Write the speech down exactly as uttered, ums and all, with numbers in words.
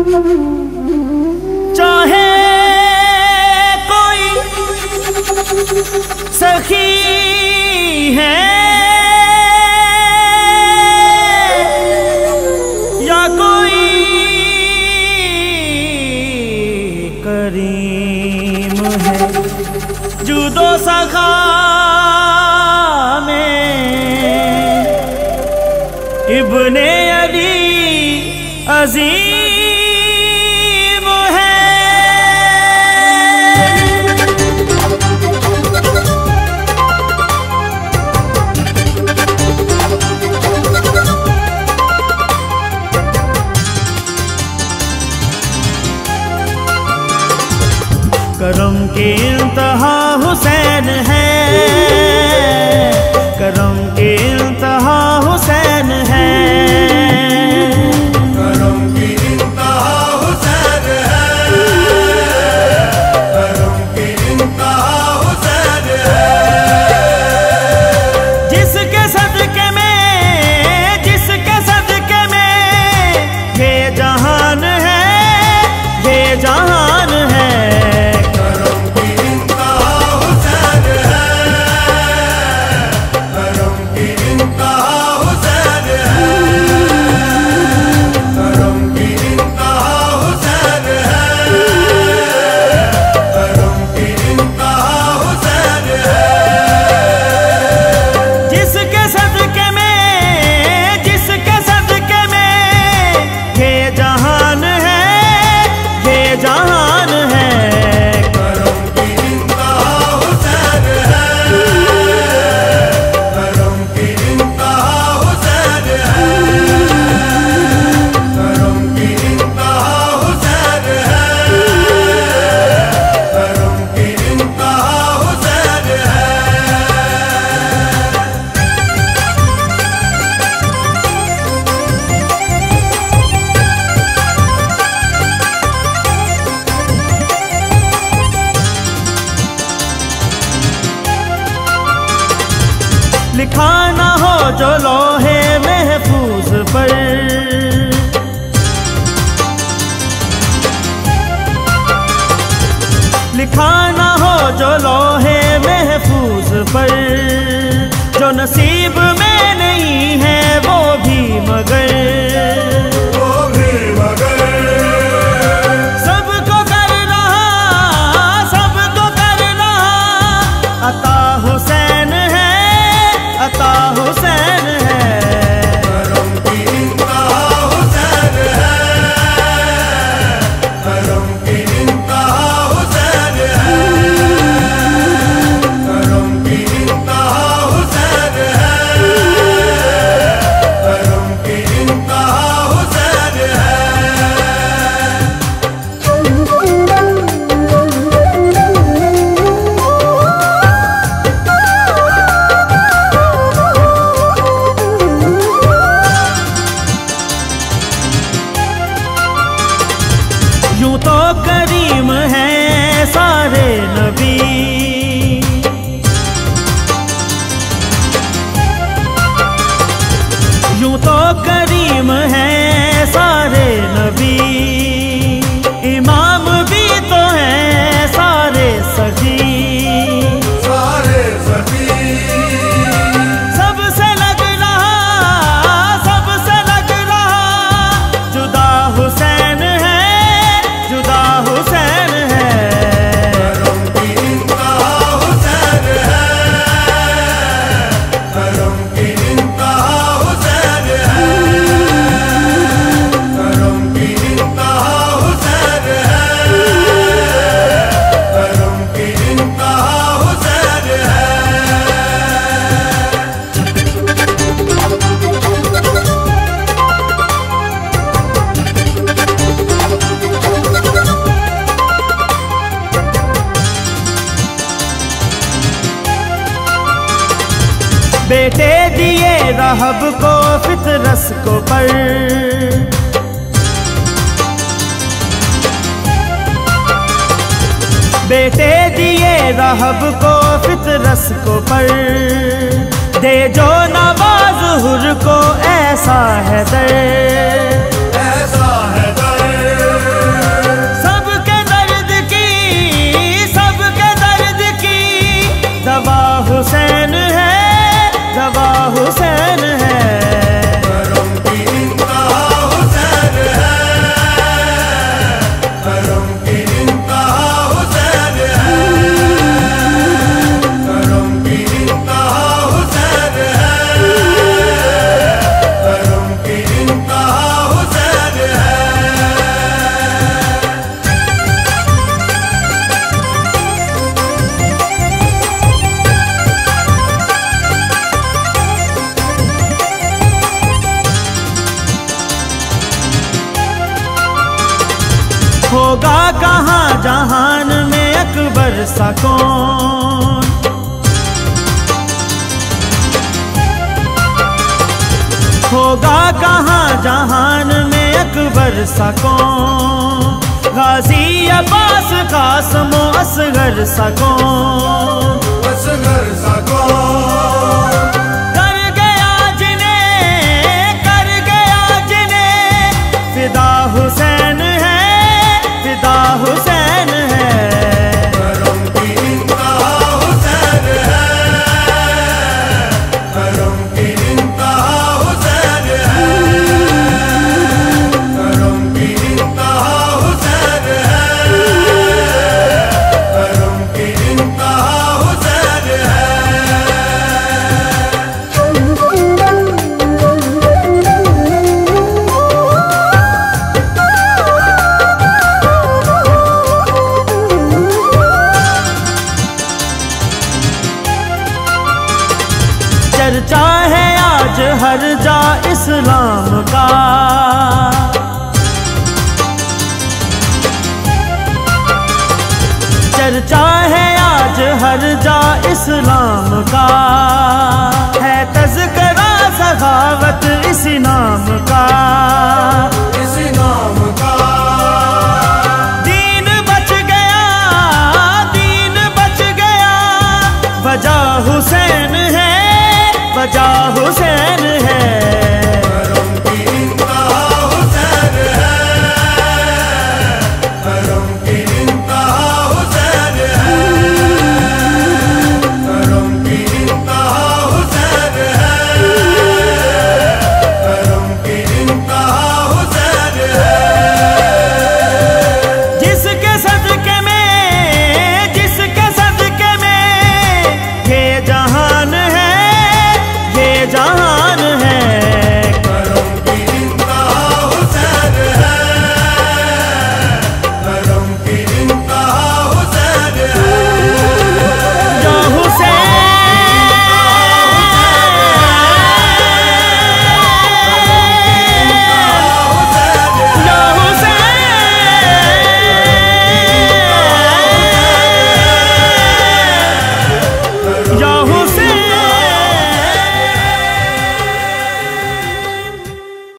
चाहे कोई सखी है या कोई करीम है, जुदो सखा में इब्ने अली अजीम है। करम के इंतहा हुसैन है, करम के इंतहा हुसैन है, करम की इंतहा हुसैन है, करम की इंतहा हुसैन है। जिसके सदके में, जिसके सदके में ये जहान है, ये जहान है। लिखा ना हो जो लोहे महफूज पर, लिखा ना हो जो लोहे महफूज पर, जो नसीब में नहीं है वो भी मगर, वो भी मगर सबको कर रहा, सबको कर रहा अता हुसैन है, अता हुसैन है। करम की इंतहा हुसैन है, करम की इंतहा हुसैन है, करम की इंतहा हुसैन है, करम की इंतहा हुसैन है। यूं तो करीम है सारे नबी, यूं तो करीम है सारे नबी, इमाम भी तो हैं सारे सखी, सारे सखी सबसे लग रहा, सबसे लग रहा जुदा हुसैन है, जुदा हुसैन है। करम की इंतहा हुसैन है, करम की इंतहा हुसैन है, करम की इंतहा हुसैन है, करम की इंतहा हुसैन है। बेटे दिए रहब को फितरस को पर, बेटे दिए रहब को फितरस को पर, दे जो नवाज हुर को ऐसा है दर, ऐसा है दर होगा कहाँ जहान में अकबर सा कौन। होगा कहाँ जहान में अकबर सा कौन। गाजी अब्बास कासिम असगर सा कौन। असगर सा कौन। कर गया जिन्हें कर गया जिन्हें फिदा हुसैन है फिदा हुसैन है। करम की इंतहा हुसैन है। करम की इंतहा हुसैन है। करम की इंतहा हुसैन है। करम की इंतहा हुसैन है। चर्चा है आज हर जा इस्लाम का। चर्चा है आज हर जा इस्लाम का। है तज़किरा सखावत इसी नाम का।